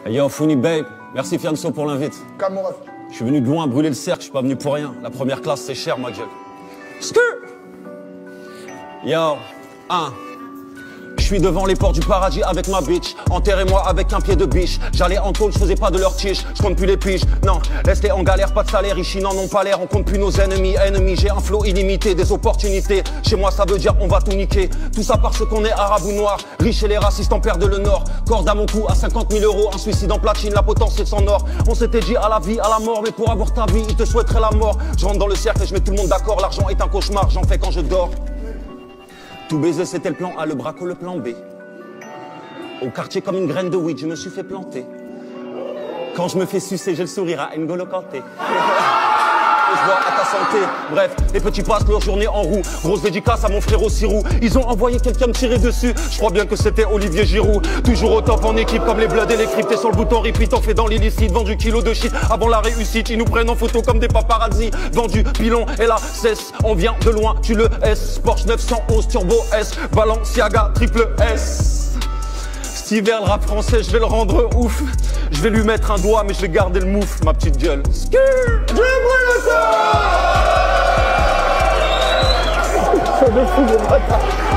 Hey yo, Founi Babe, merci Fianso pour l'invite. Calme mon ref. Je suis venu de loin brûler le cercle, je suis pas venu pour rien. La première classe, c'est cher, ma gueule. Yo, je suis devant les portes du paradis avec ma bitch. Enterrez-moi avec un pied de biche. J'allais en tôle, je faisais pas de leur tige. Je compte plus les piges, non, laisse-les en galère, pas de salaire. Ici n'en ont pas l'air, on compte plus nos ennemis. J'ai un flow illimité, des opportunités. Chez moi ça veut dire on va tout niquer. Tout ça parce qu'on est arabe ou noir. Riche et les racistes en perdent le nord. Corde à mon cou à 50 000 euros. Un suicide en platine, la potence c'est sans or. On s'était dit à la vie, à la mort. Mais pour avoir ta vie, ils te souhaiteraient la mort. Je rentre dans le cercle et je mets tout le monde d'accord. L'argent est un cauchemar, j'en fais quand je dors. Tout baiser c'était le plan A, le braco le plan B. Au quartier comme une graine de weed, je me suis fait planter. Quand je me fais sucer, j'ai le sourire à N'Golo Kanté. Je vois à ta santé. Bref, les petits passent leur journée en roue. Grosse dédicace à mon frère au Sirou. Ils ont envoyé quelqu'un me tirer dessus. Je crois bien que c'était Olivier Giroud. Toujours au top en équipe comme les Bloods et les Crips. T'es sur le bouton repeat, on fait dans l'illicite. Vendu kilo de shit avant la réussite. Ils nous prennent en photo comme des paparazzi. Vendu pilon et la cesse. On vient de loin, tu le S. Porsche 911 Turbo S. Balenciaga triple S. Cet hiver, le rap français, je vais le rendre ouf. Je vais lui mettre un doigt, mais je vais garder le mouf, ma petite gueule. J'ai brûlé ça. De fou, mon bâtard.